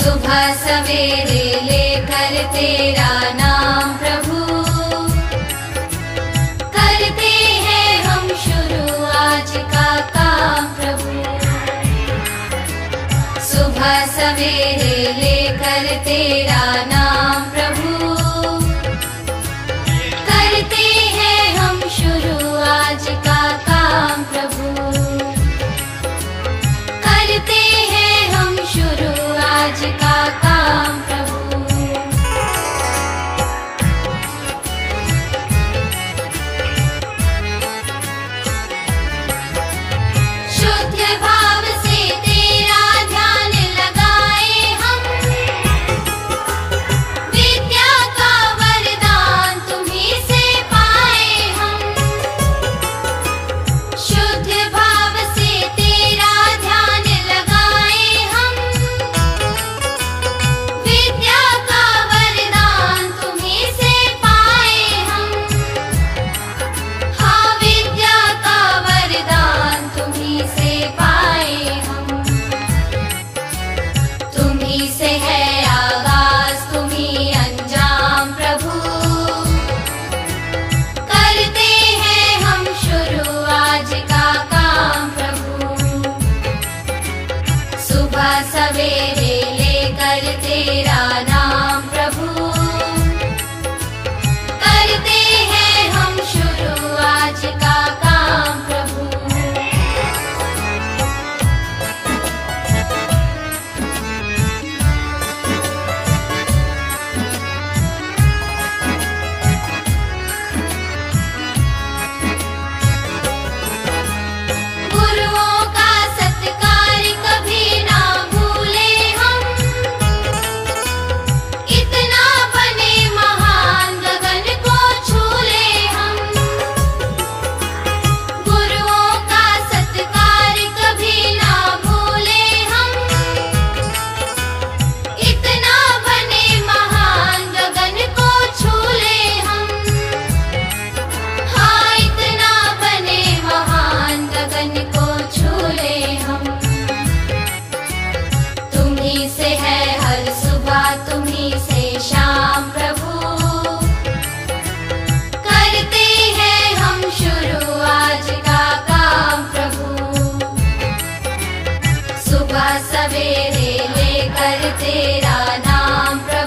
सुबह सवेरे लेकर तेरा नाम प्रभु, करते हैं हम शुरू आज का काम प्रभु। सुबह सवेरे लेकर तेरा नाम प्रभु, करते हैं हम शुरू आज का काम प्रभु, करते हैं हम शुरू आज का काम प्रभु। शुद्ध भाव से तेरा ध्यान लगाए हम, विद्या का वरदान तुम्हीं से पाए हम। शुद्ध भाव से तेरा ध्यान लगाए हम, विद्या का वरदान तुम्हीं से पाए हम। हाँ, विद्या का वरदान तुम्हीं से पाए हम। तुम्हीं से है आगाज, तुम्हीं अंजाम प्रभु, करते हैं हम शुरू आज का काम प्रभु। सुबह सवेरे लेकर तेरा नाम प्रभु, करते हैं हम शुरू आज का काम प्रभु। गुरुओं का सत्कार कभी ना भूले हम, इतना बने महान गगन को छूले हम। गुरुओं का सत्कार कभी ना भूले हम, इतना बने महान गगन को छूले हम। हाँ, इतना बने महान गगन को छूले हम। तुम्हीं से है हर सुबह, तुम्हीं से शाम प्रभु, करते हैं हम शुरू आज का काम प्रभु। सुबह सवेरे लेकर तेरा नाम प्रभु,